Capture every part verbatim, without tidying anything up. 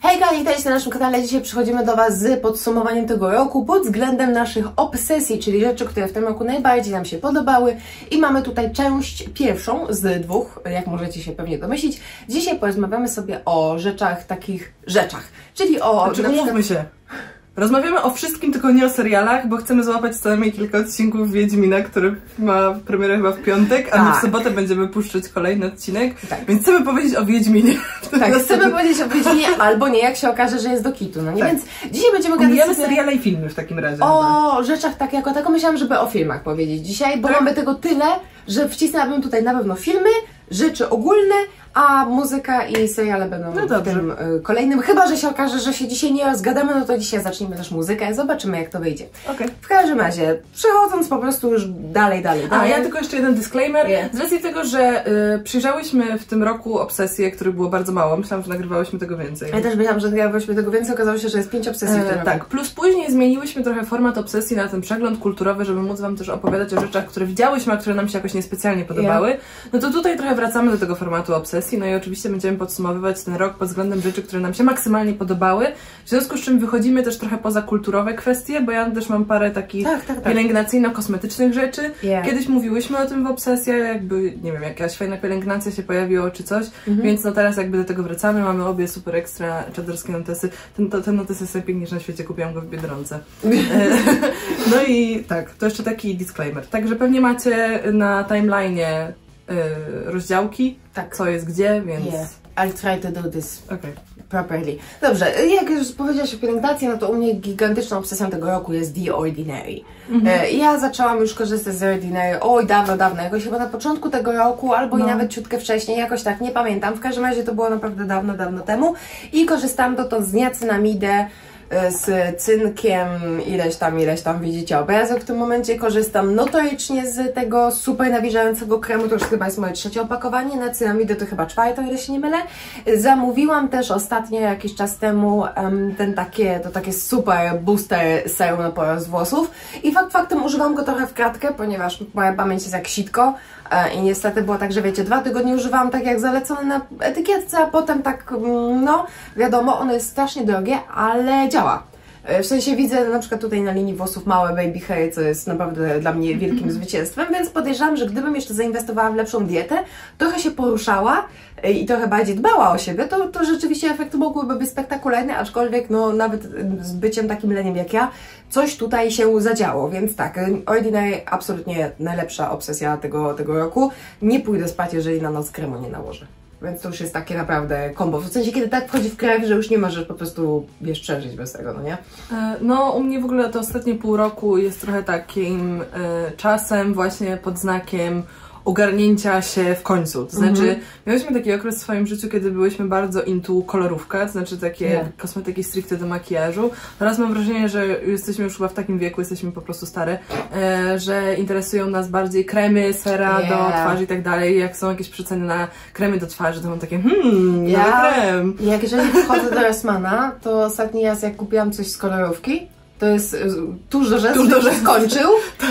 Hejka, witajcie na naszym kanale. Dzisiaj przychodzimy do Was z podsumowaniem tego roku pod względem naszych obsesji, czyli rzeczy, które w tym roku najbardziej nam się podobały. I mamy tutaj część pierwszą z dwóch, jak możecie się pewnie domyślić. Dzisiaj porozmawiamy sobie o rzeczach, takich rzeczach, czyli o... Znaczy, umówmy się. Rozmawiamy o wszystkim, tylko nie o serialach, bo chcemy złapać co najmniej kilka odcinków Wiedźmina, który ma premierę chyba w piątek, a tak. my w sobotę będziemy puszczać kolejny odcinek, tak. więc chcemy powiedzieć o Wiedźminie. Tak, chcemy powiedzieć o Wiedźminie, albo nie, jak się okaże, że jest do kitu, no nie? Tak. Więc dzisiaj będziemy gadać Omijamy sobie seriale i filmy w takim razie. o chyba. rzeczach tak jako tako. Myślałam, żeby o filmach powiedzieć dzisiaj, bo tak? mamy tego tyle, że wcisnęłabym tutaj na pewno filmy, rzeczy ogólne, a muzyka i seriale będą no w tym y, kolejnym. Chyba że się okaże, że się dzisiaj nie zgadamy, no to dzisiaj zaczniemy też muzykę. Zobaczymy, jak to wyjdzie. Okay. W każdym razie, przechodząc po prostu już dalej, dalej, dalej. A ja tylko jeszcze jeden disclaimer. Yeah. Z racji tego, że y, przyjrzałyśmy w tym roku obsesje, których było bardzo mało. Myślałam, że nagrywałyśmy tego więcej. Ja też myślałam, że nagrywałyśmy tego więcej. Okazało się, że jest pięć obsesji w tym roku. Tak, plus później zmieniłyśmy trochę format obsesji na ten przegląd kulturowy, żeby móc Wam też opowiadać o rzeczach, które widziałyśmy, a które nam się jakoś niespecjalnie podobały. Yeah. No to tutaj trochę wracamy do tego formatu obsesji. No i oczywiście będziemy podsumowywać ten rok pod względem rzeczy, które nam się maksymalnie podobały. W związku z czym wychodzimy też trochę poza kulturowe kwestie, bo ja też mam parę takich tak, tak, tak. pielęgnacyjno-kosmetycznych rzeczy. Yeah. Kiedyś mówiłyśmy o tym w obsesjach, jakby, nie wiem, jakaś fajna pielęgnacja się pojawiła czy coś, mhm. więc no teraz jakby do tego wracamy. Mamy obie super ekstra czaderskie notesy. Ten, to, ten notes jest najpiękniejszy na świecie, kupiłam go w Biedronce. No i tak, to jeszcze taki disclaimer. Także pewnie macie na timeline'ie rozdziałki, tak. co jest gdzie, więc... Yeah. I'll try to do this okay. properly. Dobrze, jak już powiedziałaś o pielęgnacji, no to u mnie gigantyczną obsesją tego roku jest The Ordinary. Mm-hmm. Ja zaczęłam już korzystać z Ordinary, oj, dawno, dawno, jakoś chyba na początku tego roku, albo no. i nawet ciutkę wcześniej, jakoś tak, nie pamiętam. W każdym razie to było naprawdę dawno, dawno temu. I korzystałam dotąd z niacinamidę, z cynkiem, ileś tam, ileś tam widzicie obrazek w tym momencie. Korzystam notorycznie z tego super nawilżającego kremu, to już chyba jest moje trzecie opakowanie, na cynamidę to chyba czwarte, o ile się nie mylę. Zamówiłam też ostatnio, jakiś czas temu, um, ten takie, to takie super booster serum na porost włosów i fakt faktem używam go trochę w kratkę, ponieważ moja pamięć jest jak sitko i niestety było tak, że wiecie, dwa tygodnie używałam tak jak zalecone na etykietce, a potem tak, no wiadomo, ono jest strasznie drogie, ale działa. W sensie widzę na przykład tutaj na linii włosów małe baby hair, co jest naprawdę dla mnie wielkim mm-hmm. zwycięstwem, więc podejrzewam, że gdybym jeszcze zainwestowała w lepszą dietę, trochę się poruszała i trochę bardziej dbała o siebie, to, to rzeczywiście efekty mogłyby być spektakularne, aczkolwiek no nawet z byciem takim leniem jak ja, coś tutaj się zadziało, więc tak, Ordinary absolutnie najlepsza obsesja tego, tego roku. Nie pójdę spać, jeżeli na noc kremu nie nałożę. Więc to już jest takie naprawdę kombo. W sensie, kiedy tak wchodzi w krew, że już nie możesz po prostu, wiesz, przeżyć bez tego, no nie? No, u mnie w ogóle to ostatnie pół roku jest trochę takim y, czasem właśnie pod znakiem ogarnięcia się w końcu. To znaczy, mm-hmm. miałyśmy taki okres w swoim życiu, kiedy byłyśmy bardzo into kolorówkę, to znaczy takie yeah. kosmetyki stricte do makijażu. Teraz mam wrażenie, że jesteśmy już chyba w takim wieku, jesteśmy po prostu stare, e, że interesują nas bardziej kremy, sera yeah. do twarzy i tak dalej. Jak są jakieś przeceny na kremy do twarzy, to mam takie hmm, ja, nowy krem. Jak jeżeli wchodzę do Rossmana, to ostatni raz jak kupiłam coś z kolorówki, to jest tuż do rzęs, tuż się skończył,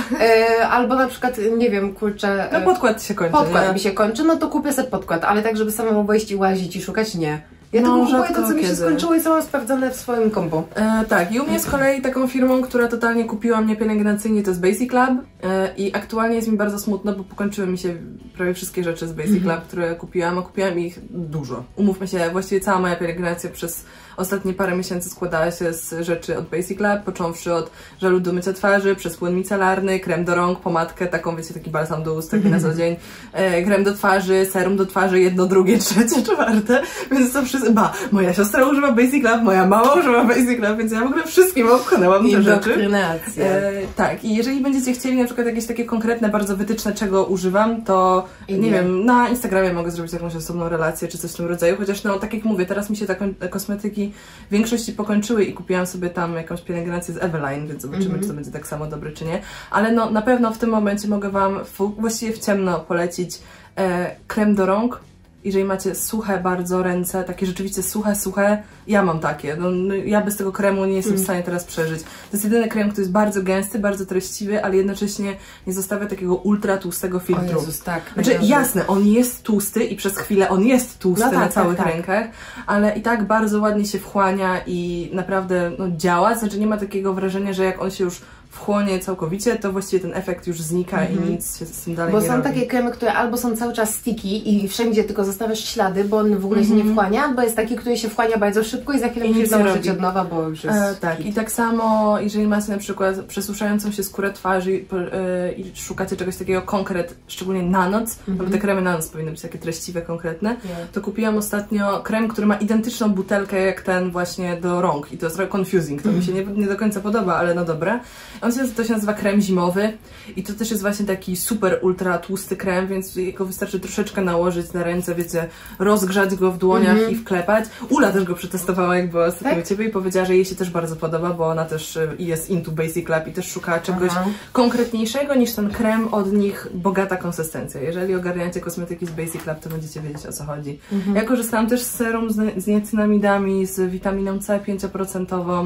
e, albo na przykład, nie wiem, kurczę... No podkład się kończy. Podkład nie? mi się kończy, no to kupię sobie podkład, ale tak, żeby samemu wejść i łazić i szukać, nie. Ja no, tylko kupuję to, co mi się skończyło i co mam sprawdzone w swoim kombo. E, tak, i u mnie z kolei taką firmą, która totalnie kupiła mnie pielęgnacyjnie, to jest Basic Lab e, i aktualnie jest mi bardzo smutno, bo pokończyły mi się prawie wszystkie rzeczy z Basic Lab, które kupiłam, a kupiłam ich dużo. Umówmy się, właściwie cała moja pielęgnacja przez ostatnie parę miesięcy składała się z rzeczy od Basic Lab, począwszy od żelu do mycia twarzy, przez płyn micelarny, krem do rąk, pomadkę, taką wiecie, taki balsam do ust, taki na co dzień, e, krem do twarzy, serum do twarzy, jedno, drugie, trzecie, czwarte, więc to wszystko, ba, moja siostra używa Basic Lab, moja mama używa Basic Lab, więc ja w ogóle wszystkim obchłonęłam te rzeczy. E, tak, i jeżeli będziecie chcieli na przykład jakieś takie konkretne, bardzo wytyczne, czego używam, to nie, nie wiem, na Instagramie mogę zrobić jakąś osobną relację, czy coś w tym rodzaju, chociaż no, tak jak mówię, teraz mi się te kosmetyki w większości pokończyły i kupiłam sobie tam jakąś pielęgnację z Eveline, więc zobaczymy, mm-hmm. czy to będzie tak samo dobre, czy nie. Ale no, na pewno w tym momencie mogę Wam w, właściwie w ciemno polecić e, krem do rąk jeżeli macie suche bardzo ręce, takie rzeczywiście suche, suche, ja mam takie, no, no, ja bez tego kremu nie jestem mm. w stanie teraz przeżyć. To jest jedyny krem, który jest bardzo gęsty, bardzo treściwy, ale jednocześnie nie zostawia takiego ultra tłustego filtru. O Jezus, tak. Znaczy, jasne, on jest tłusty i przez chwilę on jest tłusty no tak, na całych tak, tak. rękach, ale i tak bardzo ładnie się wchłania i naprawdę no, działa, znaczy nie ma takiego wrażenia, że jak on się już wchłonie całkowicie, to właściwie ten efekt już znika mm-hmm. i nic się z tym dalej bo nie są robi. takie kremy, które albo są cały czas sticky i wszędzie tylko zostawiasz ślady, bo on w ogóle mm-hmm. się nie wchłania, albo jest taki, który się wchłania bardzo szybko i za chwilę musisz założyć od nowa, bo już jest... E, tak, i tak samo, jeżeli macie na przykład przesuszającą się skórę twarzy i, e, i szukacie czegoś takiego konkret, szczególnie na noc, mm-hmm. bo te kremy na noc powinny być takie treściwe, konkretne, yeah. to kupiłam ostatnio krem, który ma identyczną butelkę jak ten właśnie do rąk i to jest trochę confusing, to mm-hmm. mi się nie, nie do końca podoba, ale no dobra. On się, to się nazywa krem zimowy i to też jest właśnie taki super ultra tłusty krem, więc jego wystarczy troszeczkę nałożyć na ręce, wiecie, rozgrzać go w dłoniach mm-hmm. i wklepać. Ula też go przetestowała, jak była ostatnio tak? u Ciebie i powiedziała, że jej się też bardzo podoba, bo ona też jest into Basic Lab i też szukała czegoś Aha. konkretniejszego niż ten krem od nich, bogata konsystencja. Jeżeli ogarniacie kosmetyki z Basic Lab, to będziecie wiedzieć, o co chodzi. Mm-hmm. Ja korzystałam też z serum z, z niacinamidami, z witaminą C pięć procent.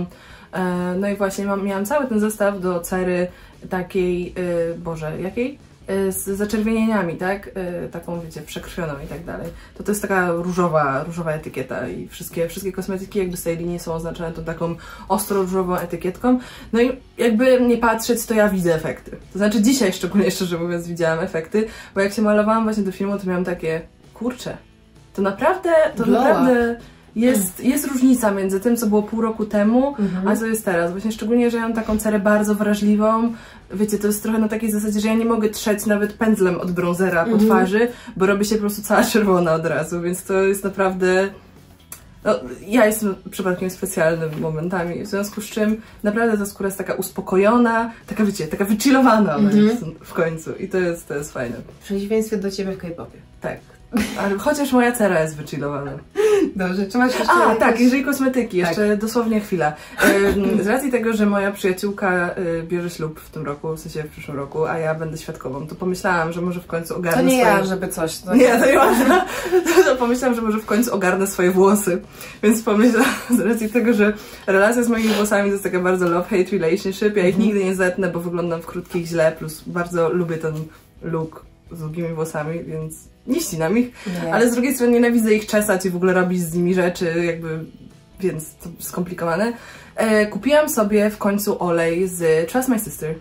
No i właśnie mam, miałam cały ten zestaw do cery takiej, yy, Boże, jakiej? Yy, z zaczerwienieniami, tak? Yy, taką, wiecie, przekrwioną i tak dalej. To to jest taka różowa, różowa etykieta i wszystkie, wszystkie kosmetyki jakby z tej linii są oznaczone tą taką ostro różową etykietką. No i jakby nie patrzeć, to ja widzę efekty. To znaczy dzisiaj szczególnie, szczerze mówiąc, widziałam efekty, bo jak się malowałam właśnie do filmu, to miałam takie, kurczę, to naprawdę, to Blow naprawdę... Jest, jest różnica między tym, co było pół roku temu, mhm. a co jest teraz. Właśnie szczególnie, że ja mam taką cerę bardzo wrażliwą. Wiecie, to jest trochę na takiej zasadzie, że ja nie mogę trzeć nawet pędzlem od bronzera mhm. po twarzy, bo robi się po prostu cała czerwona od razu, więc to jest naprawdę... No, ja jestem przypadkiem specjalnym momentami, w związku z czym naprawdę ta skóra jest taka uspokojona, taka wiecie, taka wychillowana mhm. w końcu i to jest, to jest fajne. W przeciwieństwie do Ciebie w K-popie. Tak. Ale chociaż moja cera jest wychillowana. Dobrze, czy masz jeszcze A, jakieś... tak, jeżeli kosmetyki, jeszcze tak. dosłownie chwila. Z racji tego, że moja przyjaciółka bierze ślub w tym roku, w sensie w przyszłym roku, a ja będę świadkową, to pomyślałam, że może w końcu ogarnę To nie swoje... ja, żeby coś... To... Nie, to nie ważne. To pomyślałam, że może w końcu ogarnę swoje włosy. Więc pomyślałam, z racji tego, że relacja z moimi włosami to jest taka bardzo love-hate relationship, ja ich nigdy nie zetnę, bo wyglądam w krótkich źle, plus bardzo lubię ten look z długimi włosami, więc nie ścinam ich, nie. Ale z drugiej strony nienawidzę ich czesać i w ogóle robić z nimi rzeczy, jakby, więc to skomplikowane. E, kupiłam sobie w końcu olej z Trust My Sister.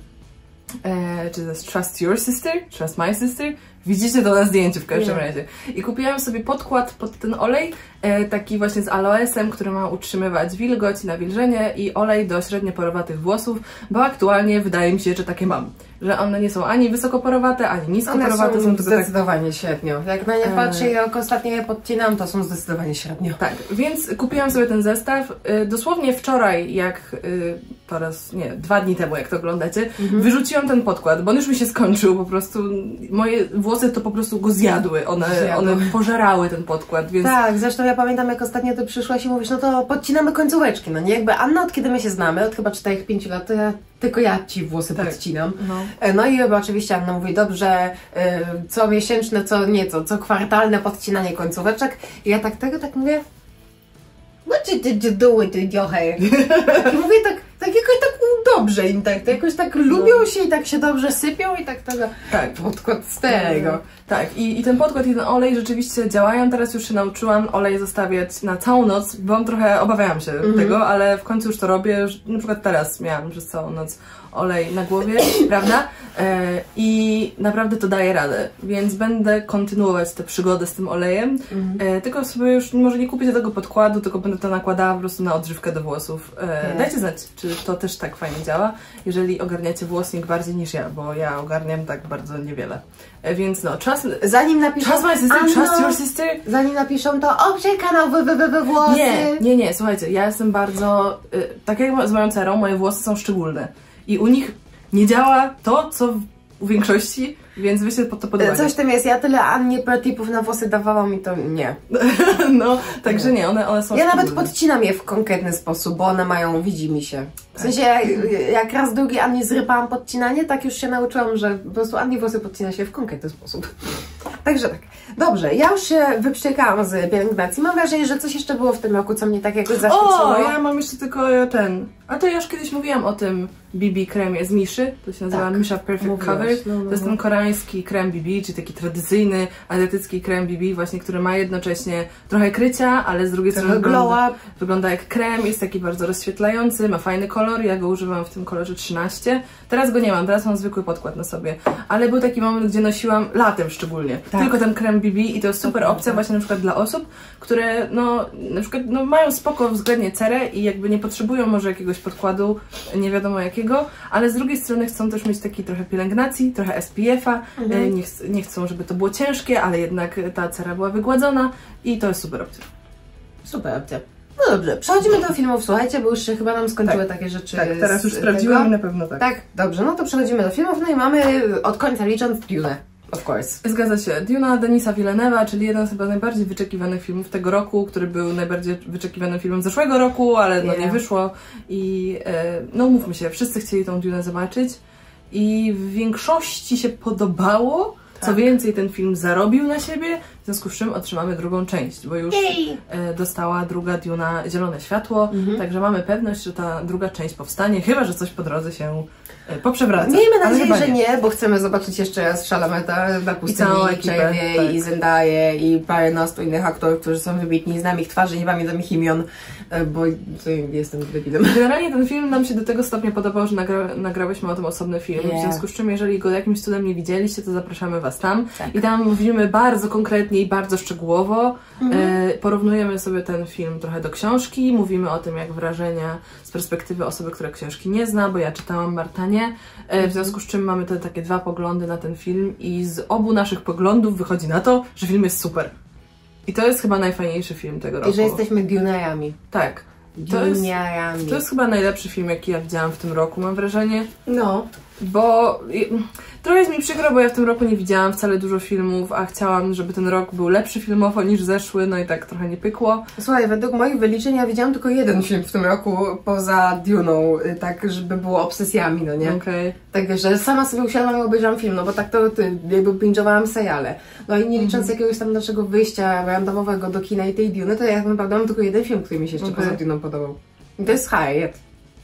E, czy to jest Trust Your Sister? Trust My Sister? Widzicie to na zdjęciu w każdym nie. razie. I kupiłam sobie podkład pod ten olej, e, taki właśnie z aloesem, który ma utrzymywać wilgoć, nawilżenie i olej do średnio porowatych włosów, bo aktualnie wydaje mi się, że takie mam. Że one nie są ani wysokoporowate, ani niskoporowate. One są, są zdecydowanie tak... średnio. Jak na nie patrzę i jak ostatnio je podcinam, to są zdecydowanie średnio. Tak, więc kupiłam sobie ten zestaw. Dosłownie wczoraj, jak po raz, nie, dwa dni temu, jak to oglądacie, mhm. wyrzuciłam ten podkład, bo on już mi się skończył. Po prostu moje włosy to po prostu go zjadły. One, one pożerały ten podkład, więc... Tak, zresztą ja pamiętam, jak ostatnio ty przyszłaś i mówisz, no to podcinamy końcóweczki. No nie, jakby Anna, od kiedy my się znamy, od chyba cztery pięć lat, to ja tylko ja ci włosy tak. podcinam. No. no i oczywiście Anna mówi, dobrze, co miesięczne, co nieco, co kwartalne podcinanie końcóweczek. I ja tak tego tak mówię, what did you do with your hair? I mówię tak, tak jakoś tak dobrze im tak, to jakoś tak lubią się i tak się dobrze sypią i tak tego, tak, podkład z tego. Tak, i, i ten podkład i ten olej rzeczywiście działają, teraz już się nauczyłam olej zostawiać na całą noc, bo trochę obawiałam się mm-hmm. tego, ale w końcu już to robię, na przykład teraz miałam przez całą noc olej na głowie, prawda? E, I naprawdę to daje radę, więc będę kontynuować tę przygodę z tym olejem, mm. e, tylko sobie już może nie kupię tego podkładu, tylko będę to nakładała po prostu na odżywkę do włosów. E, dajcie znać, czy to też tak fajnie działa, jeżeli ogarniacie włosnik bardziej niż ja, bo ja ogarniam tak bardzo niewiele. E, więc no, czas... Zanim napiszą... Trust my sister, Anno, trust your sister. Zanim napiszą to, obczaj kanał wy, wy, wy, wy włosy. Nie, nie, nie, słuchajcie, ja jestem bardzo... Y, tak jak z moją cerą, moje włosy są szczególne. I u nich nie działa to, co u większości, więc wy się pod to podobacie. Coś tam jest, ja tyle Annie tipów na włosy dawałam i to nie. No, także nie, one, one są Ja szczególne. nawet podcinam je w konkretny sposób, bo one mają, widzi mi się. W sensie, jak raz drugi Annie zrypałam podcinanie, tak już się nauczyłam, że po prostu Annie włosy podcina się w konkretny sposób. Także tak. Dobrze, ja już się wyprztykałam z pielęgnacji. Mam wrażenie, że coś jeszcze było w tym roku, co mnie tak jakoś zachwyciło. O, ja mam jeszcze tylko ten... A to ja już kiedyś mówiłam o tym B B kremie z Miszy. To się nazywa tak. Misha Perfect Mówiłaś. Cover. No, no, to jest ten koreański krem B B, czyli taki tradycyjny, azjatycki krem B B, właśnie, który ma jednocześnie trochę krycia, ale z drugiej strony wygląda, wygląda jak krem, jest taki bardzo rozświetlający, ma fajny kolor. Ja go używam w tym kolorze trzynaście. Teraz go nie mam, teraz mam zwykły podkład na sobie. Ale był taki moment, gdzie nosiłam latem szczególnie. Tak. Tylko ten krem B B i to jest super to opcja właśnie na przykład dla osób, które no na przykład no, mają spoko względnie cerę i jakby nie potrzebują może jakiegoś podkładu, nie wiadomo jakiego, ale z drugiej strony chcą też mieć taki trochę pielęgnacji, trochę S P F-a, mhm. nie, ch nie chcą, żeby to było ciężkie, ale jednak ta cera była wygładzona i to jest super opcja. Super opcja. No dobrze, przechodzimy do filmów, słuchajcie, bo już się chyba nam skończyły tak. takie rzeczy. Tak, teraz już sprawdziłam i na pewno tak. Tak, dobrze, no to przechodzimy do filmów, no i mamy od końca licząc Dune. Of course. Zgadza się. Duna Denisa Villeneuve'a, czyli jeden z chyba najbardziej wyczekiwanych filmów tego roku, który był najbardziej wyczekiwanym filmem zeszłego roku, ale no yeah. nie wyszło. I e, no mówmy się, wszyscy chcieli tą Dunę zobaczyć i w większości się podobało. Tak. Co więcej, ten film zarobił na siebie, w związku z czym otrzymamy drugą część, bo już e, dostała druga Duna zielone światło, mhm. także mamy pewność, że ta druga część powstanie, chyba że coś po drodze się e, poprzewraca. Miejmy nadzieję, że nie, bo chcemy zobaczyć jeszcze raz Shalameta na pustyni, i Chevy, tak. i Zendaję, i parę nastu innych aktorów, którzy są wybitni, znam ich twarzy, nie pamiętam ich imion, bo jestem debilem. Generalnie ten film nam się do tego stopnia podobał, że nagra nagrałyśmy o tym osobny film, yeah. w związku z czym jeżeli go jakimś cudem nie widzieliście, to zapraszamy Was tam tak. i tam mówimy bardzo konkretnie i bardzo szczegółowo. Mhm. E, porównujemy sobie ten film trochę do książki, mówimy o tym, jak wrażenia z perspektywy osoby, która książki nie zna, bo ja czytałam, Marta nie. E, mhm. W związku z czym mamy te takie dwa poglądy na ten film i z obu naszych poglądów wychodzi na to, że film jest super. I to jest chyba najfajniejszy film tego roku. I że jesteśmy Dunajami. Tak. To jest, to jest chyba najlepszy film, jaki ja widziałam w tym roku, mam wrażenie. No. Bo trochę jest mi przykro, bo ja w tym roku nie widziałam wcale dużo filmów, a chciałam, żeby ten rok był lepszy filmowo niż zeszły, no i tak trochę nie pykło. Słuchaj, według moich wyliczeń ja widziałam tylko jeden film w tym roku poza Duną, tak żeby było obsesjami, no nie? Okej. Okay. Tak wiesz, że sama sobie usiadłam i obejrzałam film, no bo tak to ty, jakby binge'owałam seriale. No i nie licząc mm-hmm. jakiegoś tam naszego wyjścia randomowego do kina i tej Duny, to ja tak naprawdę mam tylko jeden film, który mi się jeszcze okay. poza Duną podobał. I to jest Harriet.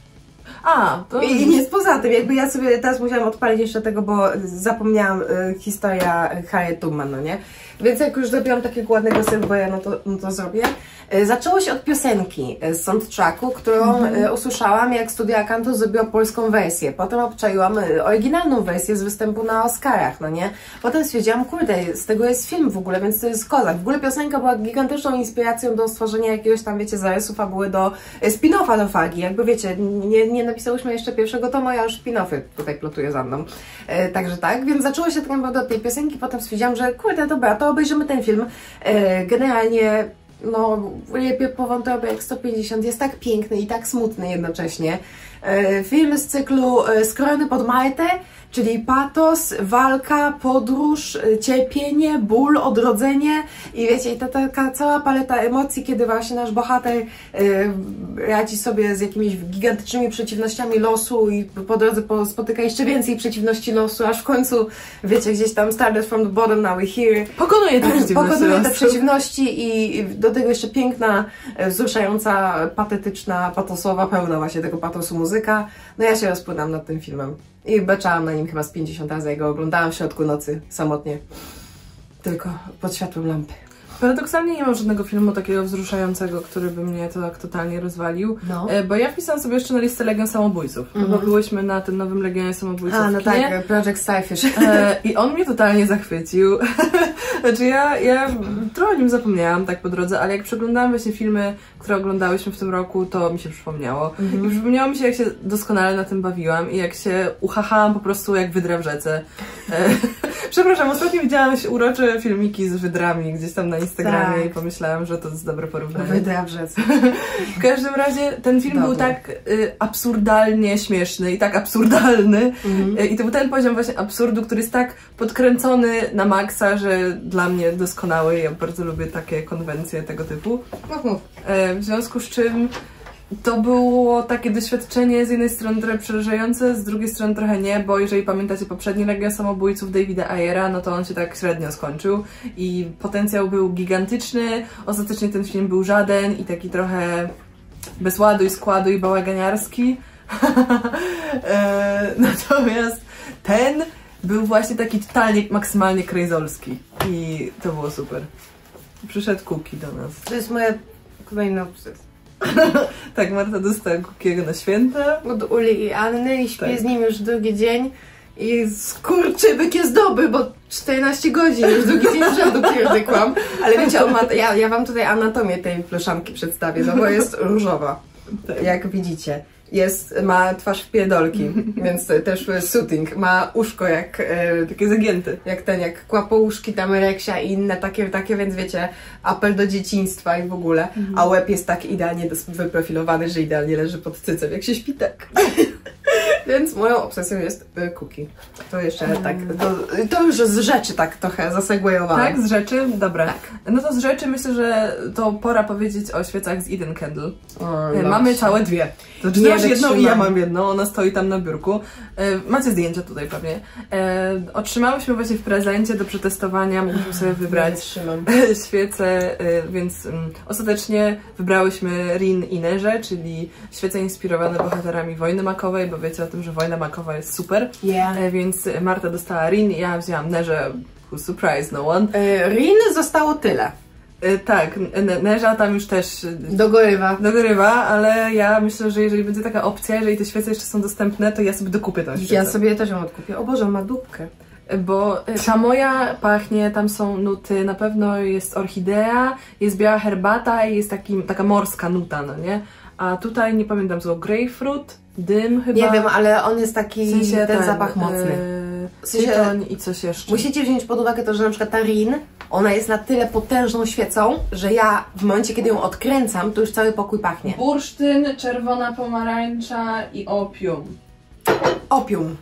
A, to... I, I nic poza tym, jakby ja sobie teraz musiałam odpalić jeszcze tego, bo zapomniałam y, historia Harriet Tubman, no nie? Więc jak już zrobiłam takiego ładnego segwaya, no to, no to zrobię. Y, zaczęło się od piosenki z soundtracku, którą mm-hmm. y, usłyszałam, jak Studia Kanto zrobiła polską wersję. Potem obczaiłam y, oryginalną wersję z występu na Oscarach, no nie? Potem stwierdziłam, kurde, z tego jest film w ogóle, więc to jest kozak. W ogóle piosenka była gigantyczną inspiracją do stworzenia jakiegoś tam, wiecie, zarysu fabuły do y, spin-offa do Fagi. Jakby wiecie, nie, nie napisałyśmy jeszcze pierwszego tomu, ja już spin-offy tutaj plotuję za mną. E, także tak, więc zaczęło się tak naprawdę od tej piosenki, potem stwierdziłam, że kurde, dobra, to obejrzymy ten film. E, generalnie, no, po wątrobie jak sto pięćdziesiąt jest tak piękny i tak smutny jednocześnie. E, film z cyklu e, Skrojony pod Martę, czyli patos, walka, podróż, cierpienie, ból, odrodzenie i wiecie, i ta taka cała paleta emocji, kiedy właśnie nasz bohater yy, radzi sobie z jakimiś gigantycznymi przeciwnościami losu i po drodze spotyka jeszcze więcej przeciwności losu, aż w końcu, wiecie, gdzieś tam started from the bottom, now we're here. Pokonuje te przeciwności Pokonuje te przeciwności i do tego jeszcze piękna, wzruszająca, patetyczna, patosowa, pełna właśnie tego patosu muzyka. No ja się rozpłynęłam nad tym filmem. I beczałam na nim chyba z pięćdziesiąt razy, jak go oglądałam w środku nocy, samotnie. Tylko pod światłem lampy. Paradoksalnie nie mam żadnego filmu takiego wzruszającego, który by mnie to tak totalnie rozwalił, no. Bo ja wpisałam sobie jeszcze na listę Legion Samobójców, mm-hmm. bo byłyśmy na tym nowym Legionie Samobójców. A, no tak, Project Starfish. E, I on mnie totalnie zachwycił. Znaczy ja, ja trochę o nim zapomniałam tak po drodze, ale jak przeglądałam właśnie filmy, które oglądałyśmy w tym roku, to mi się przypomniało. Mm-hmm. I przypomniało mi się, jak się doskonale na tym bawiłam i jak się uchachałam po prostu jak wydra w rzece. E, przepraszam, ostatnio widziałam urocze filmiki z wydrami gdzieś tam na Instagramie tak. i pomyślałam, że to jest dobre porównanie. Wydra w rzece. W każdym razie ten film Dobry. był tak y, absurdalnie śmieszny i tak absurdalny mm-hmm. y, i to był ten poziom właśnie absurdu, który jest tak podkręcony na maksa, że dla mnie doskonały. Ja bardzo lubię takie konwencje tego typu. Uh-huh. y, w związku z czym To było takie doświadczenie z jednej strony trochę przerażające, z drugiej strony trochę nie, bo jeżeli pamiętacie poprzedni Legion Samobójców Davida Ayera, no to on się tak średnio skończył i potencjał był gigantyczny, ostatecznie ten film był żaden i taki trochę bez ładu i składu i bałaganiarski. e, natomiast ten był właśnie taki totalnie, maksymalnie krejzolski i to było super. Przyszedł Cookie do nas. To jest moja kolejna obsesja. Tak, Marta dostała Cookiego na święta. Od Uli i Anny i śpię tak. z nim już drugi dzień. I skurczybyk jest dobry, bo czternaście godzin już drugi dzień z rzędu pierdykłam. Ale wiecie, on ma, ja, ja wam tutaj anatomię tej pluszanki przedstawię, no bo jest różowa, tak. Jak widzicie. Jest, ma twarz w pierdolki, więc też suiting. Ma uszko jak e, takie zagięte. Jak ten, jak kłapouszki, tam reksia i inne takie, takie, więc wiecie, apel do dzieciństwa i w ogóle. Mhm. A łeb jest tak idealnie wyprofilowany, że idealnie leży pod cycem, jak się śpi tak. Więc moją obsesją jest y, Cookie. To jeszcze um. tak, to, to już z rzeczy tak trochę zasegwayowałam. Tak, z rzeczy? Dobra. Tak. No to z rzeczy myślę, że to pora powiedzieć o świecach z Eden Candle. O, Mamy całe dwie. To ty masz jedną i ja mam jedną, ona stoi tam na biurku. E, macie zdjęcia tutaj pewnie. E, otrzymałyśmy właśnie w prezencie do przetestowania, mogliśmy sobie wybrać świece, e, więc um, ostatecznie wybrałyśmy Rin i Nerze, czyli świece inspirowane bohaterami Wojny Makowej, bo wiecie o tym, że Wojna Makowa jest super. Yeah. E, więc Marta dostała Rin, ja wzięłam Nerze, who surprise no one. E, Rin zostało tyle. E, tak, Nerza tam już też dogorywa. dogorywa, ale ja myślę, że jeżeli będzie taka opcja, jeżeli te świece jeszcze są dostępne, to ja sobie dokupię tę świecę. Ja sobie też ją odkupię. O Boże, ma dupkę. Bo ta moja pachnie, tam są nuty, na pewno jest orchidea, jest biała herbata i jest taki, taka morska nuta, no nie? A tutaj nie pamiętam co, grapefruit, dym chyba. Nie wiem, ale on jest taki, w sensie ten, ten zapach mocny. Yy, w sensie, i coś jeszcze. Musicie wziąć pod uwagę to, że na przykład ta Rin, ona jest na tyle potężną świecą, że ja w momencie, kiedy ją odkręcam, to już cały pokój pachnie. Bursztyn, czerwona pomarańcza i opium. Opium.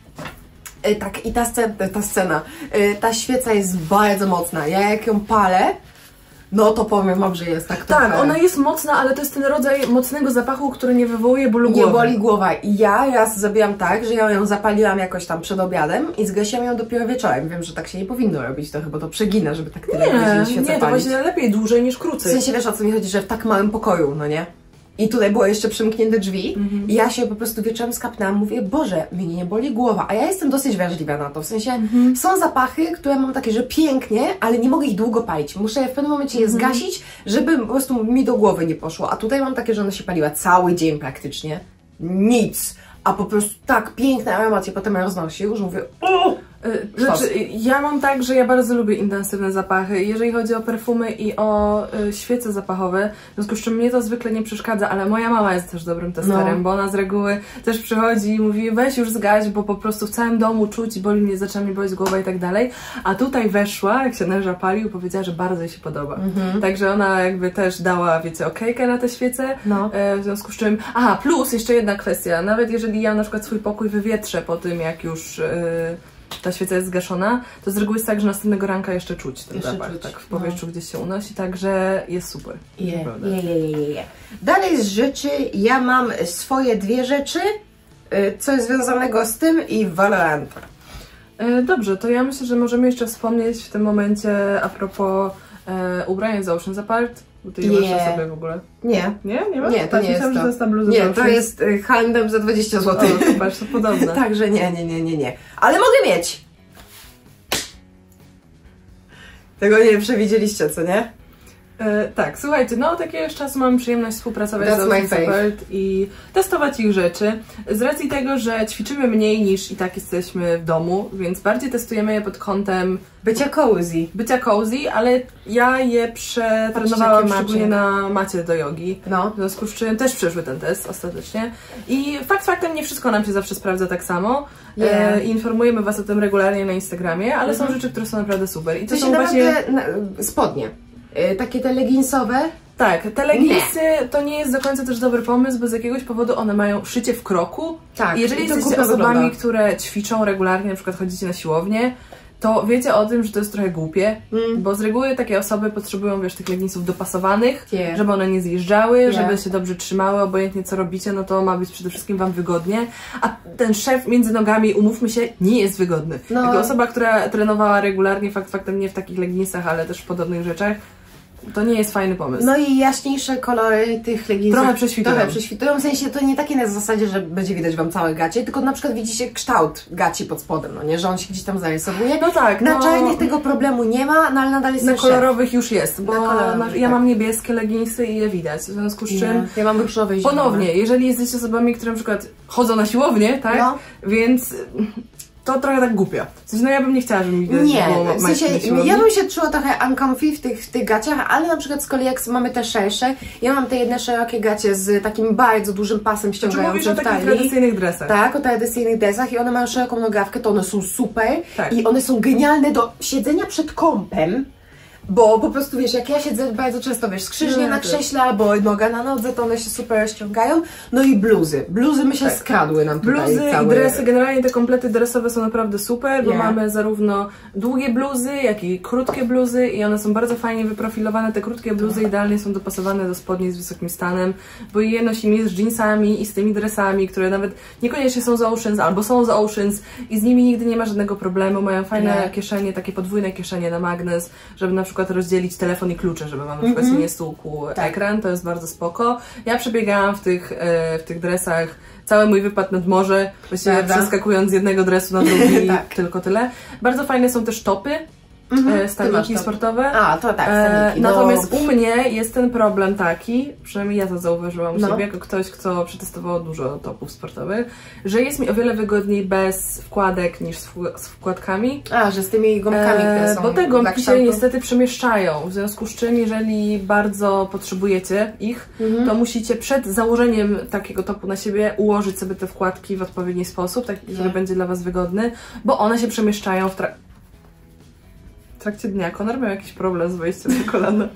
Yy, tak, i ta scena, ta scena, yy, ta świeca jest bardzo mocna. Ja jak ją palę, no to powiem wam, że jest tak Tak, trochę... ona jest mocna, ale to jest ten rodzaj mocnego zapachu, który nie wywołuje bólu głowy. Nie boli głowa. I ja raz zrobiłam tak, że ja ją zapaliłam jakoś tam przed obiadem i zgasiłam ją dopiero wieczorem. Wiem, że tak się nie powinno robić, to chyba to przegina, żeby tak tyle godzin świecę Nie, to palić. właśnie lepiej dłużej niż krócej. W sensie wiesz, o co mi chodzi, że w tak małym pokoju, no nie? I tutaj było jeszcze przymknięte drzwi mhm. i ja się po prostu wieczorem skapnęłam, mówię, Boże, mnie nie boli głowa, a ja jestem dosyć wrażliwa na to, w sensie mhm. są zapachy, które mam takie, że pięknie, ale nie mogę ich długo palić, muszę w pewnym momencie je mhm. zgasić, żeby po prostu mi do głowy nie poszło, a tutaj mam takie, że ona się paliła cały dzień praktycznie, nic, a po prostu tak piękny aromat się potem roznosił, że mówię, o! Znaczy, ja mam tak, że ja bardzo lubię intensywne zapachy. Jeżeli chodzi o perfumy i o y, świece zapachowe, w związku z czym mnie to zwykle nie przeszkadza, ale moja mama jest też dobrym testerem, no. bo ona z reguły też przychodzi i mówi, weź już zgaś, bo po prostu w całym domu czuć i boli mnie, zaczyna mi boleć głowa i tak dalej. A tutaj weszła, jak się Nerza palił, powiedziała, że bardzo jej się podoba. Mhm. Także ona jakby też dała, wiecie, okejkę na te świece. No. E, w związku z czym, aha, plus jeszcze jedna kwestia, nawet jeżeli ja na przykład swój pokój wywietrzę po tym, jak już... Y, ta świeca jest zgaszona, to z reguły jest tak, że następnego ranka jeszcze czuć ten jeszcze zapach, czuć. tak w powietrzu no. gdzieś się unosi, także jest super. Je, je, je, je, je. Dalej z rzeczy, ja mam swoje dwie rzeczy, coś związanego z tym i Valorant. Dobrze, to ja myślę, że możemy jeszcze wspomnieć w tym momencie a propos e, ubrania z Ocean's Apart, bo ty nie masz sobie w ogóle. Nie. Nie? Nie masz? Nie, to tak, nie jest to. Że to jest ta bluza nie, to jest handem za dwadzieścia złotych. O, to patrz, to podobne. Także nie, nie, nie, nie, nie. Ale mogę mieć! Tego nie przewidzieliście, co nie? E, tak, słuchajcie, no od jakiegoś czasu mam przyjemność współpracować That's z Ocean's Apart i testować ich rzeczy. Z racji tego, że ćwiczymy mniej niż i tak jesteśmy w domu, więc bardziej testujemy je pod kątem bycia cozy. Bycia cozy, ale ja je przetrenowałam szczególnie na macie do jogi. No. W związku z czym też przeszły ten test ostatecznie. I fakt faktem nie wszystko nam się zawsze sprawdza tak samo. Yeah. E, informujemy was o tym regularnie na Instagramie, ale mhm. są rzeczy, które są naprawdę super. I to, to są właśnie na, spodnie. Yy, takie te leginsowe. Tak, te leginsy nie. to nie jest do końca też dobry pomysł, bo z jakiegoś powodu one mają szycie w kroku. Tak. I jeżeli i to jesteście osobami, wygląda. które ćwiczą regularnie, na przykład chodzicie na siłownię, to wiecie o tym, że to jest trochę głupie, Mm. bo z reguły takie osoby potrzebują, wiesz, tych leginsów dopasowanych, Yeah. żeby one nie zjeżdżały, Yeah. żeby się dobrze trzymały, obojętnie co robicie, no to ma być przede wszystkim wam wygodnie, a ten szef między nogami, umówmy się, nie jest wygodny. No. Jako osoba, która trenowała regularnie, fakt faktem nie w takich leginsach, ale też w podobnych rzeczach, to nie jest fajny pomysł. No i jaśniejsze kolory tych leginsów Trochę prześwitują. Trochę prześwitują, w sensie to nie takie na zasadzie, że będzie widać wam całe gacie, tylko na przykład widzicie kształt gaci pod spodem, no nie, że on się gdzieś tam zarysowuje. No tak, Na no, czarnych tego problemu nie ma, no ale nadal jest na ten kolorowych już jest, bo Na kolorowych, na, ja tak. mam niebieskie leginsy i je widać, w związku z szef. czym Nie. Ja mam różowe i zielone. ponownie, jeżeli jesteście osobami, które na przykład chodzą na siłownię, tak, No. więc to trochę tak głupio. W sensie, no ja bym nie chciała, żeby mi widać Nie, było w majtki sensie na siłowni. ja bym się czuła trochę uncomfy w tych, w tych gaciach, ale na przykład z kolei jak mamy te szersze, ja mam te jedne szerokie gacie z takim bardzo dużym pasem Znaczy mówisz ściągającym o w takich talii. tradycyjnych dresach. Tak, o tradycyjnych desach i one mają szeroką nogawkę, to one są super Tak. i one są genialne do siedzenia przed kąpem, bo po prostu wiesz, jak ja siedzę bardzo często, wiesz, skrzyżnie No, na tak. krześle albo noga na nodze, to one się super ściągają. No i bluzy. Bluzy my się Tak. skradły nam tutaj Bluzy cały... i dresy, generalnie te komplety dresowe są naprawdę super, bo Nie. mamy zarówno długie bluzy, jak i krótkie bluzy i one są bardzo fajnie wyprofilowane. Te krótkie bluzy idealnie są dopasowane do spodni z wysokim stanem, bo je nosimy z jeansami i z tymi dresami, które nawet niekoniecznie są z Oceans albo są z Oceans i z nimi nigdy nie ma żadnego problemu. Mają fajne Nie. kieszenie, takie podwójne kieszenie na magnes, żeby na przykład rozdzielić telefon i klucze, żeby wam na przykład się nie stłukł Tak. ekran, to jest bardzo spoko. Ja przebiegałam w tych, e, w tych dresach cały mój wypad nad morze, właściwie Prawda? przeskakując z jednego dresu na drugi, Tak. tylko tyle. Bardzo fajne są też topy, Mhm. e, Ty masz staniki top. sportowe. A, to tak, E, staniki. No. natomiast u mnie jest ten problem taki, przynajmniej ja to zauważyłam u No. siebie, jako ktoś, kto przetestował dużo topów sportowych, że jest mi o wiele wygodniej bez wkładek niż z, w- z wkładkami. A, że z tymi gąbkami, które są Bo te dla gąbki się kształtu. niestety przemieszczają, w związku z czym jeżeli bardzo potrzebujecie ich, Mhm. to musicie przed założeniem takiego topu na siebie ułożyć sobie te wkładki w odpowiedni sposób, tak żeby Tak. będzie dla Was wygodny, bo one się przemieszczają w trakcie w trakcie dnia. Konor miał jakiś problem z wejściem na kolano.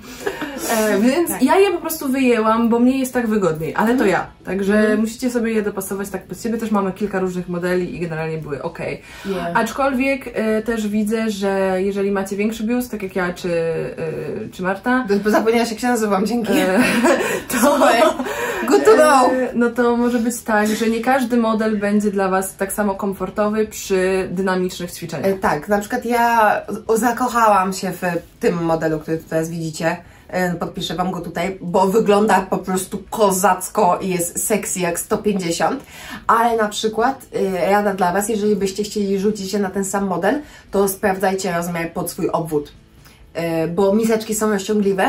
E, więc Tak. ja je po prostu wyjęłam, bo mnie jest tak wygodniej, ale to ja. Także Mhm. musicie sobie je dopasować tak pod siebie. Też mamy kilka różnych modeli i generalnie były ok. Nie. Aczkolwiek e, też widzę, że jeżeli macie większy biust, tak jak ja czy, e, czy Marta, Bo zapomniałaś, jak się nazywam, dzięki. e, to, Super. Good to know. e, no to może być tak, że nie każdy model będzie dla Was tak samo komfortowy przy dynamicznych ćwiczeniach. E, Tak, na przykład ja o- zakochałam się w tym modelu, który tu teraz widzicie. E, Podpiszę Wam go tutaj, bo wygląda po prostu kozacko i jest sexy jak sto pięćdziesiąt. Ale na przykład e, rada dla Was, jeżeli byście chcieli rzucić się na ten sam model, to sprawdzajcie rozmiar pod swój obwód. E, Bo miseczki są rozciągliwe.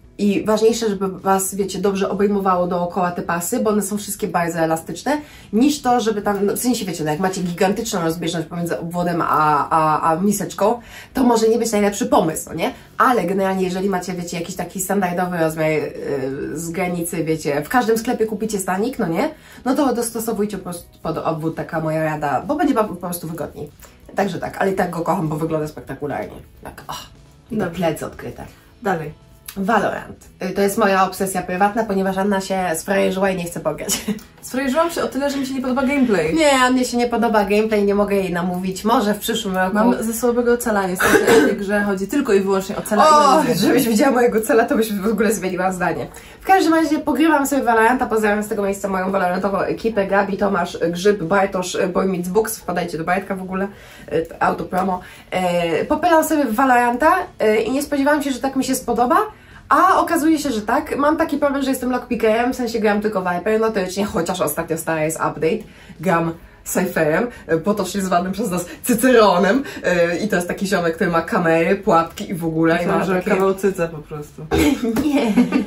I ważniejsze, żeby Was, wiecie, dobrze obejmowało dookoła te pasy, bo one są wszystkie bardzo elastyczne, niż to, żeby tam, no w sensie, wiecie, no jak macie gigantyczną rozbieżność pomiędzy obwodem a, a, a miseczką, to może nie być najlepszy pomysł, no nie? Ale generalnie, jeżeli macie, wiecie, jakiś taki standardowy rozmiar yy, z granicy, wiecie, w każdym sklepie kupicie stanik, no nie? No to dostosowujcie po prostu pod obwód, taka moja rada, bo będzie Wam po prostu wygodniej. Także tak, ale i tak go kocham, bo wygląda spektakularnie. Tak, o, i te Dobrze. plecy odkryte. Dalej. Valorant. Y, To jest moja obsesja prywatna, ponieważ Anna się sfrajerzyła i nie chce pograć. Sfrajerzyłam się o tyle, że mi się nie podoba gameplay. Nie, Annie się nie podoba gameplay, nie mogę jej namówić. Może w przyszłym roku. Mam ze słabego ocalania, w tej grze chodzi tylko i wyłącznie o cela i O, na nic żebyś widziała mojego cela, to byś w ogóle zmieniła zdanie. W każdym razie pogrywam sobie Valoranta, pozdrawiam z tego miejsca moją Valorantową ekipę, Gabi, Tomasz, Grzyb, Bartosz, Boy Meets Books, wpadajcie do Bartka w ogóle, y, autopromo. E, Popylam sobie w Valoranta e, i nie spodziewałam się, że tak mi się spodoba. A okazuje się, że tak. Mam taki problem, że jestem lockpickerem, w sensie gram tylko Viper, notorycznie, chociaż ostatnio stara jest update. Gram Cypherem, potocznie zwanym przez nas Cyceronem. Yy, I to jest taki ziomek, który ma kamery, pułapki i w ogóle. I ma Myślałam, że takie... kawał cyca po prostu. Nie.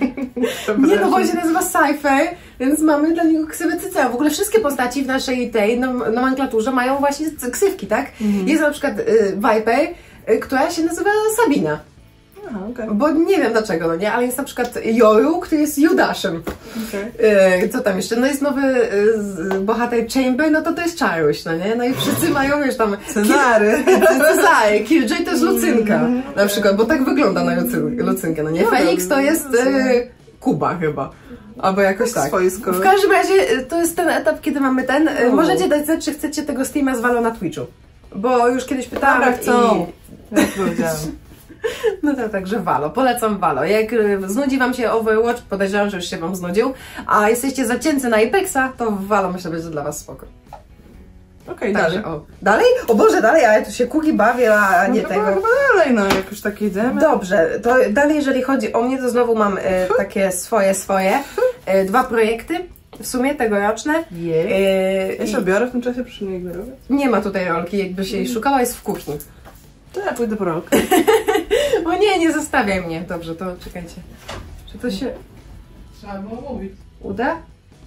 Nie, no bo on się nazywa Cypher, więc mamy dla niego ksywę Cycera. W ogóle wszystkie postaci w naszej tej nom- nomenklaturze mają właśnie c- ksywki, tak? Mhm. Jest na przykład y, Viper, y, która się nazywa Sabina. Aha, okej. Bo nie wiem dlaczego, no nie, ale jest na przykład Joru, który jest Judaszem. Okay. Yy, co tam jeszcze? No jest nowy yy, z- bohater Chamber, no to to jest Czaruś, no nie? No i wszyscy mają, wiesz, tam... Cezary. Kill- Cezary, Killjoy to jest Lucynka, na przykład, bo tak wygląda na Lucy- Lucynkę, no nie? No Felix to dobra, jest yy, Kuba chyba. Albo jakoś tak. Swojsko. W każdym razie y, to jest ten etap, kiedy mamy ten... y, O. Możecie dać znać, czy chcecie tego streama z Valo na Twitchu. bo już kiedyś pytałam Dobra, chcą. i... Jak powiedziałam. No to także Valo, polecam Valo. Jak znudzi Wam się Overwatch, podejrzewam, że już się Wam znudził, a jesteście zacięcy na Apexa, to Valo myślę, będzie dla Was spoko. Okej, Także, dalej. o, dalej? O Boże, dalej, a ja tu się kuki bawię, a nie no, tego. Chyba, chyba dalej, no jak już tak idziemy. Dobrze, to dalej jeżeli chodzi o mnie, to znowu mam e, takie swoje, swoje. E, dwa projekty, w sumie tegoroczne. Jej. E, Ja i się biorę w tym czasie, proszę nie ignorować. nie ma tutaj rolki, jakby się jej szukała, jest w kuchni. To ja pójdę po rolkę. O nie, nie zostawiaj mnie. Dobrze, to czekajcie. Czy to się Trzeba było mówić. uda?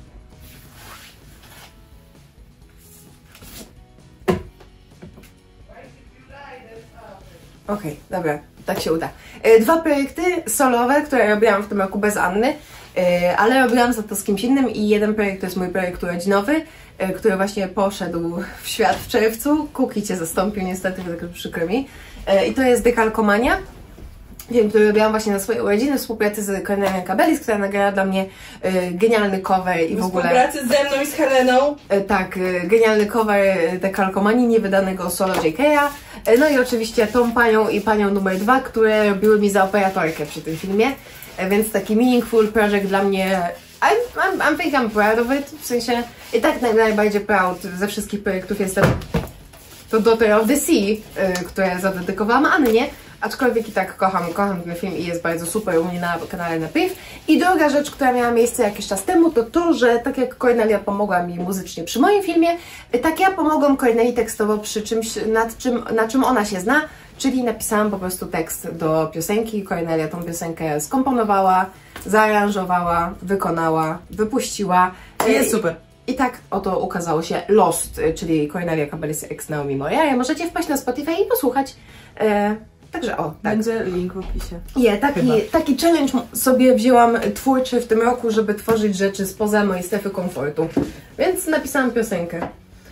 Okej, okay, dobra, tak się uda. E, dwa projekty solowe, które robiłam w tym roku bez Anny, e, ale robiłam za to z kimś innym i jeden projekt to jest mój projekt urodzinowy, e, który właśnie poszedł w świat w czerwcu. Kuki Cię zastąpił niestety, tak przykro mi. E, I to jest Dekalkomania. Film, który robiłam właśnie na swoje urodziny w współpracy z Cornelią Cabelis, która nagrała dla mnie y, genialny cover i w, w ogóle... współpracy ze mną i z Heleną. Y, tak, y, genialny cover Dekalkomanii, niewydanego solo J K a. Y, no i oczywiście tą panią i panią numer dwa, które robiły mi za operatorkę przy tym filmie. Y, więc taki meaningful project dla mnie... I'm, I'm, I'm think I'm proud of it, w sensie i tak naj, najbardziej proud ze wszystkich projektów jestem to Daughter of the Sea, y, które zadedykowałam Annie. Aczkolwiek i tak kocham, kocham ten film i jest bardzo super u mnie na kanale na Priv. I druga rzecz, która miała miejsce jakiś czas temu, to to, że tak jak Cornelia pomogła mi muzycznie przy moim filmie, tak ja pomogłam Corneli tekstowo przy czymś, nad czym, na czym ona się zna, czyli napisałam po prostu tekst do piosenki. Cornelia tą piosenkę skomponowała, zaaranżowała, wykonała, wypuściła. I jest super. I tak oto ukazało się Lost, czyli Cornelia Cabelis x Naomi Moriarty. Możecie wpaść na Spotify i posłuchać. E Także o, tak. Będzie link w opisie. Nie, taki, taki challenge sobie wzięłam twórczy w tym roku, żeby tworzyć rzeczy spoza mojej strefy komfortu. Więc napisałam piosenkę.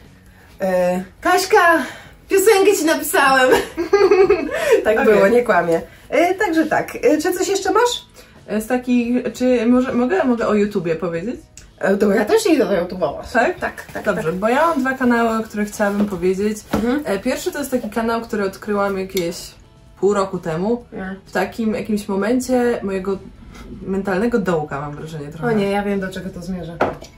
E, Kaśka, piosenkę Ci napisałem. Tak okay. Było, nie kłamię. E, także tak. E, czy coś jeszcze masz? Z takich, czy może, mogę, mogę o YouTubie powiedzieć? E, to ja też idę do YouTube'a. Tak? Tak, tak. Dobrze, tak. Bo ja mam dwa kanały, o których chciałabym powiedzieć. Mhm. E, pierwszy to jest taki kanał, który odkryłam jakieś pół roku temu, mm. w takim jakimś momencie mojego mentalnego dołka, mam wrażenie trochę. O nie, ja wiem, do czego to zmierza.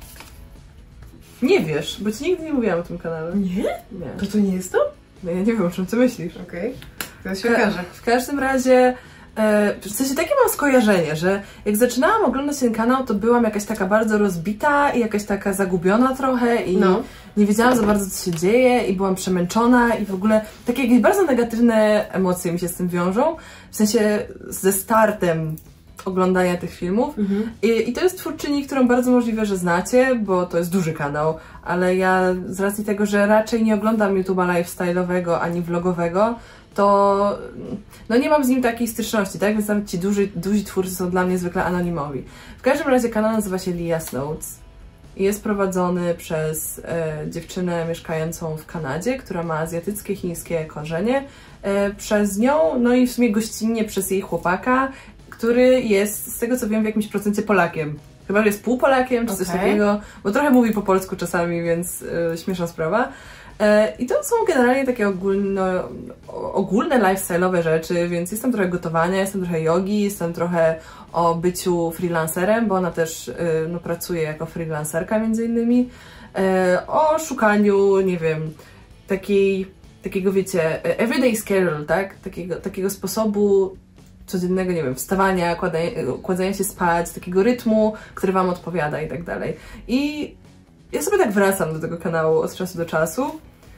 Nie wiesz, bo Ci nigdy nie mówiłam o tym kanale. Nie? Nie. To to nie jest to? No, ja nie wiem, o czym Ty myślisz. Okej, okay. To się okaże. W każdym razie, e, w sensie takie mam skojarzenie, że jak zaczynałam oglądać ten kanał, to byłam jakaś taka bardzo rozbita i jakaś taka zagubiona trochę i no. nie wiedziałam za bardzo, co się dzieje i byłam przemęczona i w ogóle takie jakieś bardzo negatywne emocje mi się z tym wiążą, w sensie ze startem oglądania tych filmów. Mhm. I, I to jest twórczyni, którą bardzo możliwe, że znacie, bo to jest duży kanał, ale ja z racji tego, że raczej nie oglądam YouTube'a lifestyle'owego ani vlogowego, to no nie mam z nim takiej styczności, tak? Więc nawet ci duży, duzi twórcy są dla mnie zwykle anonimowi. W każdym razie kanał nazywa się Lia's Notes. Jest prowadzony przez e, dziewczynę mieszkającą w Kanadzie, która ma azjatyckie, chińskie korzenie. E, przez nią, no i w sumie gościnnie przez jej chłopaka, który jest, z tego co wiem, w jakimś procencie Polakiem. Chyba, że jest pół Polakiem, czy okay. coś takiego, bo trochę mówi po polsku czasami, więc e, śmieszna sprawa. E, I to są generalnie takie ogólno, ogólne lifestyle'owe rzeczy, więc jest tam trochę gotowania, jest tam trochę jogi, jest tam trochę o byciu freelancerem, bo ona też no, pracuje jako freelancerka między innymi, e, o szukaniu, nie wiem, takiej, takiego wiecie, everyday schedule, tak? Takiego, takiego sposobu codziennego, nie wiem, wstawania, kładania, kładzenia się spać, takiego rytmu, który Wam odpowiada i tak dalej. I ja sobie tak wracam do tego kanału od czasu do czasu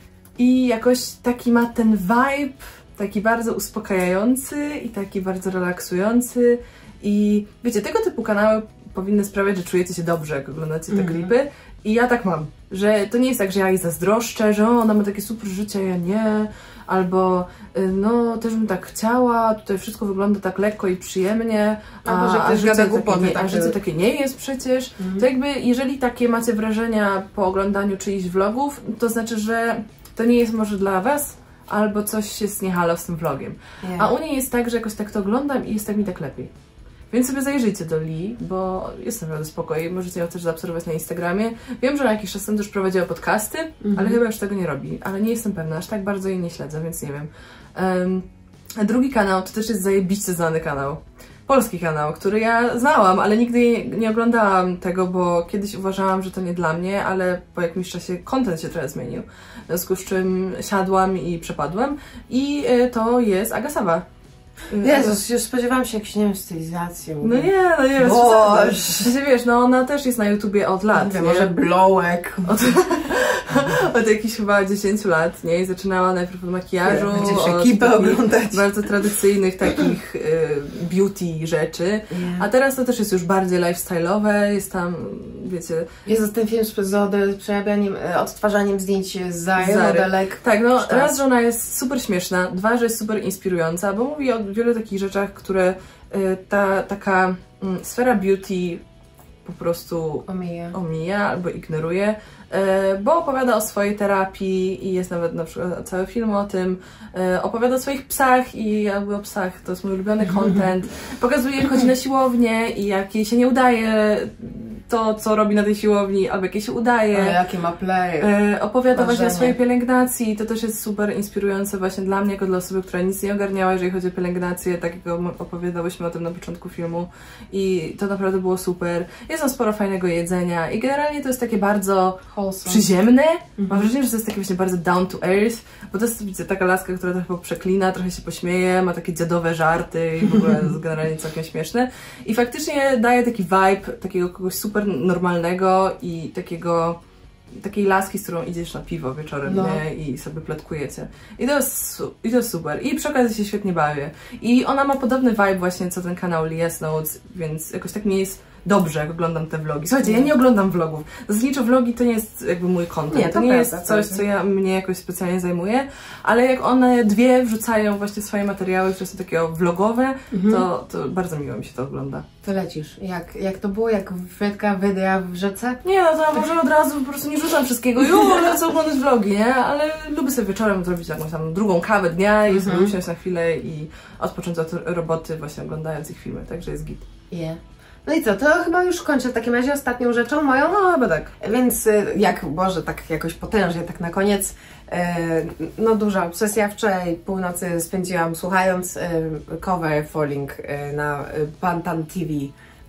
i jakoś taki ma ten vibe, taki bardzo uspokajający i taki bardzo relaksujący. I wiecie, tego typu kanały powinny sprawiać, że czujecie się dobrze, jak oglądacie te klipy. Mm-hmm. I ja tak mam, że to nie jest tak, że ja jej zazdroszczę, że ona ma takie super życie, ja nie. Albo no, też bym tak chciała, tutaj wszystko wygląda tak lekko i przyjemnie, a, Albo, że a, życie, takie głupoty, nie, tak a życie takie nie jest przecież. Mm-hmm. To jakby, jeżeli takie macie wrażenia po oglądaniu czyichś vlogów, to znaczy, że to nie jest może dla Was, albo coś jest nie halo z tym vlogiem. Yeah. A u niej jest tak, że jakoś tak to oglądam i jest tak mi tak lepiej. Więc sobie zajrzyjcie do Lee, bo jest naprawdę spoko i możecie ją też zaobserwować na Instagramie. Wiem, że na jakiś czas temu też prowadziła podcasty, mhm. ale chyba już tego nie robi. Ale nie jestem pewna, aż tak bardzo jej nie śledzę, więc nie wiem. Um, a drugi kanał to też jest zajebiście znany kanał. Polski kanał, który ja znałam, ale nigdy nie oglądałam tego, bo kiedyś uważałam, że to nie dla mnie, ale po jakimś czasie content się trochę zmienił. W związku z czym siadłam i przepadłam i to jest Aga Saba. Jezus, już spodziewałam się jakiejś, nie wiem, stylizacji. No nie, no nie, wiesz, wiesz, no ona też jest na YouTubie od lat, nie wiem, może blowek. Od, od jakichś chyba dziesięciu lat, nie? I zaczynała najpierw od makijażu, będziesz ekipę oglądać. Bardzo tradycyjnych takich y, beauty rzeczy, yeah. a teraz to też jest już bardziej lifestyle'owe, jest tam, wiecie... Jest ten film z, z przerabianiem, odtwarzaniem zdjęć z Zary, modelek. Tak, no Sztas. Raz, że ona jest super śmieszna, dwa, że jest super inspirująca, bo mówi o wielu takich rzeczach, które y, ta taka y, sfera beauty po prostu omija, omija albo ignoruje, y, bo opowiada o swojej terapii i jest nawet na przykład cały film o tym, y, opowiada o swoich psach i jakby o psach, to jest mój ulubiony content, pokazuje jak chodzi na siłownię i jak jej się nie udaje to, co robi na tej siłowni, albo jakie się udaje. A jakie ma play. E, opowiada właśnie o swojej pielęgnacji. To też jest super inspirujące właśnie dla mnie, jako dla osoby, która nic nie ogarniała, jeżeli chodzi o pielęgnację. Tak jak opowiadałyśmy o tym na początku filmu. I to naprawdę było super. Jest tam sporo fajnego jedzenia i generalnie to jest takie bardzo wholesome, przyziemne. Mhm. Mam wrażenie, że to jest takie właśnie bardzo down to earth, bo to jest, wiecie, taka laska, która trochę przeklina, trochę się pośmieje, ma takie dziadowe żarty i w ogóle jest generalnie całkiem śmieszne. I faktycznie daje taki vibe takiego kogoś super normalnego i takiego takiej laski, z którą idziesz na piwo wieczorem, no. nie? I sobie plotkujecie. I to, jest, I to jest super. I przy okazji się świetnie bawię. I ona ma podobny vibe właśnie co ten kanał Lias Notes, więc jakoś tak mi jest dobrze, jak oglądam te vlogi. Słuchajcie, ja nie oglądam vlogów. Zasadniczo vlogi to nie jest jakby mój content. Nie, to, to nie prawda, jest coś, co ja mnie jakoś specjalnie zajmuje, ale jak one dwie wrzucają właśnie swoje materiały, które są takie vlogowe, mhm. to, to bardzo miło mi się to ogląda. To lecisz. Jak, jak to było? Jak Fredka wydra w rzece? Nie, no to może od razu po prostu nie rzucam wszystkiego. Jo, lecę oglądać vlogi, nie? Ale lubię sobie wieczorem zrobić jakąś tam drugą kawę dnia i mhm. sobie usiąść na chwilę i odpocząć od roboty właśnie oglądając ich filmy, także jest git. Yeah. No i co, to chyba już kończę w takim razie ostatnią rzeczą moją. No chyba tak. Więc jak, Boże, tak jakoś potężnie, tak na koniec, no duża obsesja. Wczoraj północy spędziłam słuchając cover Falling na Bantam T V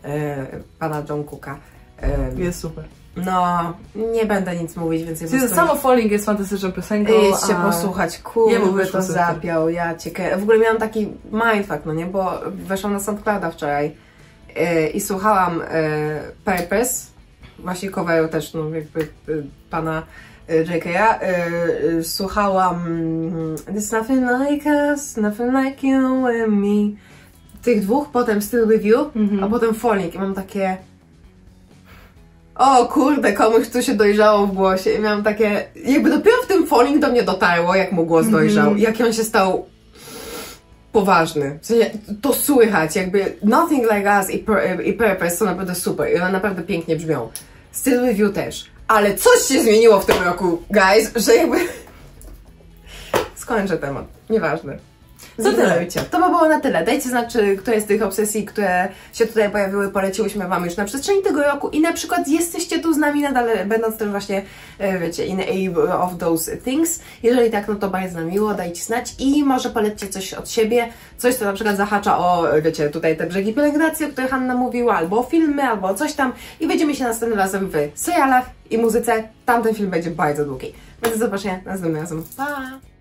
pana Jungkooka. Jest super. No, nie będę nic mówić, więc... Czyli prostu... Samo Falling jest fantastyczną piosenką, Idźcie a... posłuchać, kurwy to zapiał, ja cię... W ogóle miałam taki mindfuck, no nie, bo weszłam na SoundClouda wczoraj yy, i słuchałam yy, Purpose, właśnie coveru też, no jakby yy, pana yy, J K a, yy, słuchałam yy, There's nothing like us, nothing like you and me, tych dwóch, potem Still With You, mm-hmm. a potem Falling i mam takie... O kurde, komuś tu się dojrzało w głosie i miałam takie, jakby dopiero w tym Falling do mnie dotarło, jak mu głos dojrzał, mm -hmm. jak on się stał poważny. W sensie, to słychać, jakby Nothing Like Us i, pur i Purpose są naprawdę super i one naprawdę pięknie brzmią. Still With You też. Ale coś się zmieniło w tym roku, guys, że jakby... Skończę temat, nieważne. Co tyle? To by było na tyle. Dajcie znać, czy któreś z tych obsesji, które się tutaj pojawiły, poleciłyśmy Wam już na przestrzeni tego roku i na przykład jesteście tu z nami nadal, będąc też właśnie, wiecie, in awe of those things. Jeżeli tak, no to bardzo nam miło, dajcie znać i może polećcie coś od siebie, coś, co na przykład zahacza o, wiecie, tutaj te brzegi pielęgnacji, o których Hanna mówiła, albo o filmy, albo o coś tam i widzimy się następnym razem w serialach i muzyce. Tamten film będzie bardzo długi. Więc do zobaczenia następnym razem. Pa!